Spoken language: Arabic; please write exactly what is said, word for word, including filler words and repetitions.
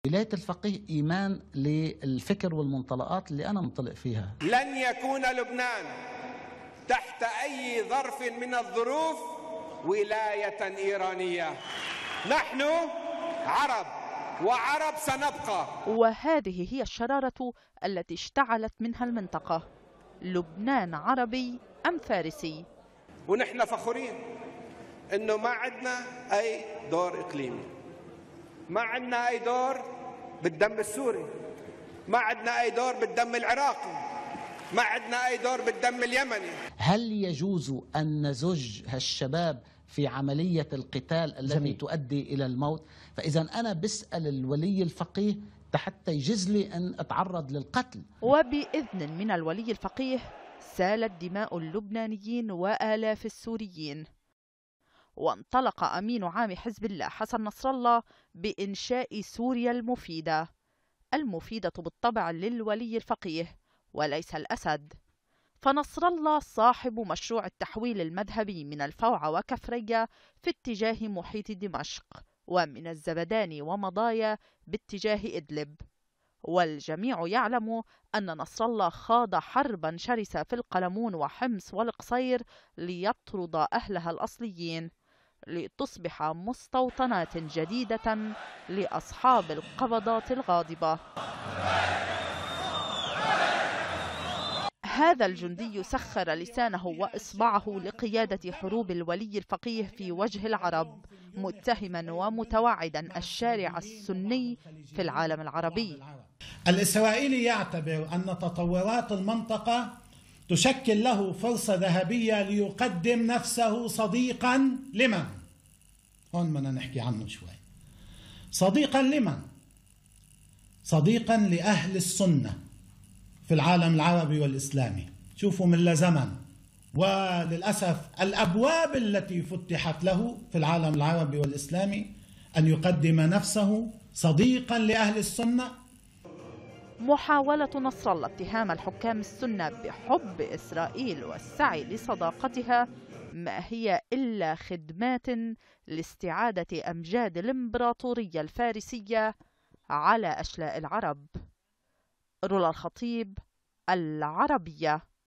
ولاية الفقيه إيمان للفكر والمنطلقات اللي أنا منطلق فيها. لن يكون لبنان تحت أي ظرف من الظروف ولاية إيرانية. نحن عرب وعرب سنبقى. وهذه هي الشرارة التي اشتعلت منها المنطقة. لبنان عربي أم فارسي؟ ونحن فخورين إنه ما عندنا أي دور إقليمي، ما عندنا أي دور بالدم السوري، ما عندنا أي دور بالدم العراقي، ما عندنا أي دور بالدم اليمني. هل يجوز أن نزج هالشباب في عملية القتال التي جميل. تؤدي إلى الموت؟ فإذا أنا بسأل الولي الفقيه حتى يجوز لي أن أتعرض للقتل. وبإذن من الولي الفقيه سالت دماء اللبنانيين وآلاف السوريين. وانطلق أمين عام حزب الله حسن نصر الله بإنشاء سوريا المفيدة، المفيدة بالطبع للولي الفقيه وليس الأسد. فنصر الله صاحب مشروع التحويل المذهبي من الفوعة وكفرية في اتجاه محيط دمشق، ومن الزبداني ومضايا باتجاه إدلب. والجميع يعلم أن نصر الله خاض حربا شرسة في القلمون وحمص والقصير ليطرد أهلها الأصليين، لتصبح مستوطنات جديدة لأصحاب القبضات الغاضبة. هذا الجندي سخر لسانه وإصبعه لقيادة حروب الولي الفقيه في وجه العرب، متهما ومتوعدا الشارع السني في العالم العربي. الإسرائيلي يعتبر أن تطورات المنطقة تشكل له فرصة ذهبية ليقدم نفسه صديقا لمن؟ هون بدنا نحكي عنه شوي. صديقا لمن؟ صديقا لأهل السنة في العالم العربي والإسلامي. شوفوا من لزمن، وللأسف الأبواب التي فتحت له في العالم العربي والإسلامي أن يقدم نفسه صديقا لأهل السنة. محاولة نصر الله اتهام الحكام السنة بحب إسرائيل والسعي لصداقتها ما هي إلا خدمات لاستعادة أمجاد الإمبراطورية الفارسية على أشلاء العرب. رولا الخطيب، العربية.